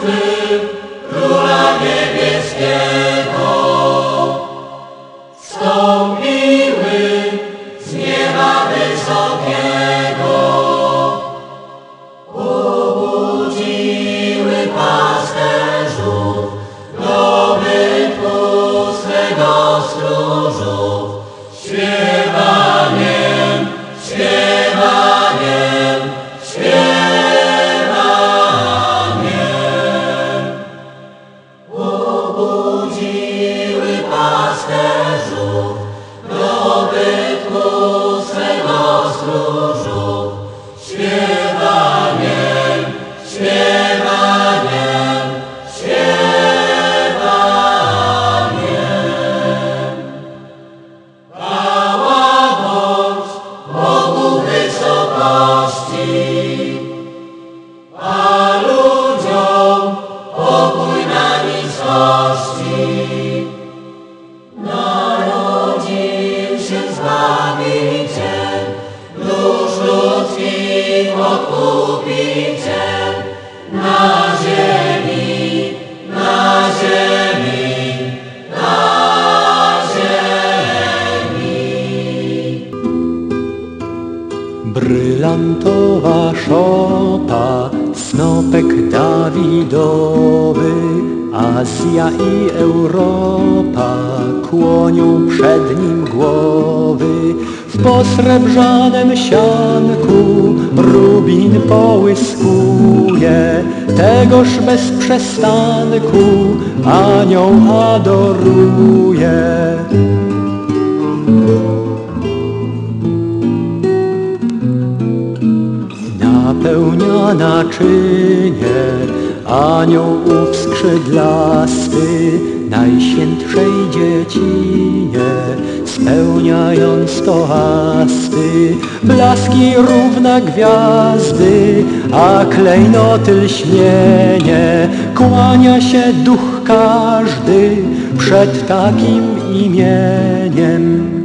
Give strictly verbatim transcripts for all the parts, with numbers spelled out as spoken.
Twym, Króla Niebieskiego. Wstąpiły z nieba wysokiego, obudziły pasterzów, dobytku swego stróżów, śpiewaniem, śpiewaniem, śpiewaniem. Obudziły pasterzów, dobytku swego stróżów, śpiewaniem, śpiewaniem, śpiewaniem. Chwała bądź Bogu w wysokości, a ludziom pokój na niskości. Narodził się Zbawiciel, dusz ludzkich odkupiciel, na ziemi, na ziemi, na ziemi. Brylantowa szopa, snopek Dawidowy, Azja i Europa kłonią przed nim głowy. W posrebrzanym sianku rubin połyskuje, tegoż bez przestanku anioł adoruje. Napełnia naczynie anioł ów skrzydlasty, najświętszej dziecinie, spełniając toasty. Blaski równa gwiazdy, a klejnoty lśnienie, kłania się duch każdy przed takim imieniem.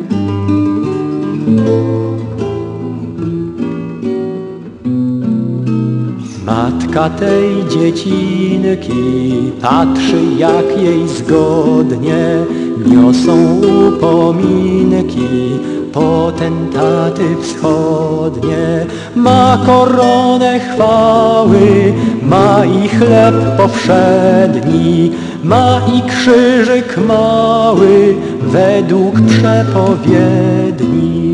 Matka tej dziecinki patrzy, jak jej zgodnie niosą upominki potentaty wschodnie. Ma koronę chwały, ma i chleb powszedni, ma i krzyżyk mały według przepowiedni.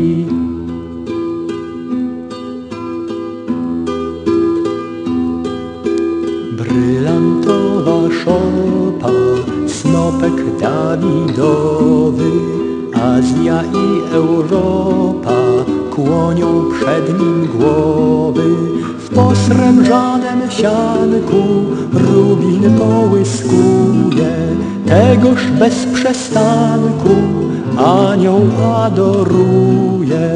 Brylantowa szopa, snopek Dawidowy, Azja i Europa kłonią przed nim głowy. W posrebrzanym sianku rubin połyskuje, tegoż bez przestanku anioł adoruje.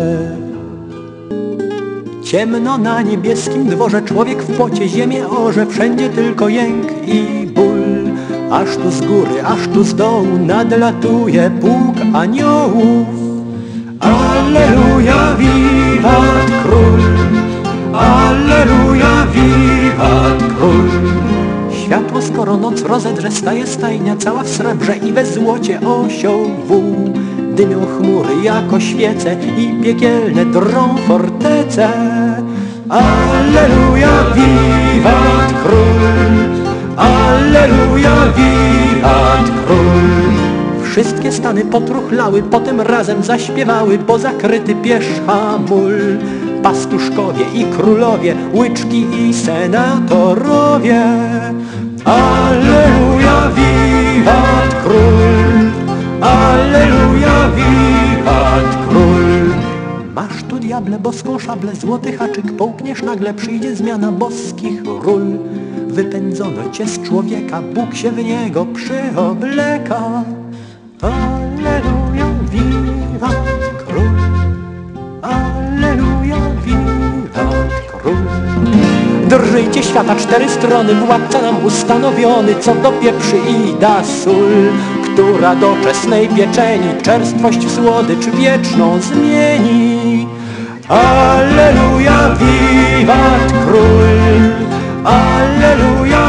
Ciemno na niebieskim dworze, człowiek w pocie ziemię orze, wszędzie tylko jęk i ból. Aż tu z góry, aż tu z dołu nadlatuje pułk aniołów. Alleluja, wiwat król! Alleluja, wiwat król! Światło, skoro noc rozedrze, staje stajnia cała w srebrze i we złocie osioł wół. Dymią chmury jako świece i piekielne drą fortece. Alleluja, wiwat król! Alleluja, wiwat król! Wszystkie stany potruchlały, potem razem zaśpiewały, bo zakryty pierzcha mól. Pastuszkowie i królowie, łyczki i senatorowie. Alleluja, wiwat król! Alleluja, wiwat król! Masz tu, diable, boską szablę, złoty haczyk, połkniesz nagle, przyjdzie zmiana boskich ról. Wypędzono cię z człowieka, Bóg się w niego przyobleka. Alleluja, wiwat król! Alleluja, wiwat król! Drżyjcie świata cztery strony, władca nam ustanowiony, co dopieprzy i da sól, która do czesnej pieczeni czerstwość w słodycz wieczną zmieni. Alleluja, wiwat król! Alleluja,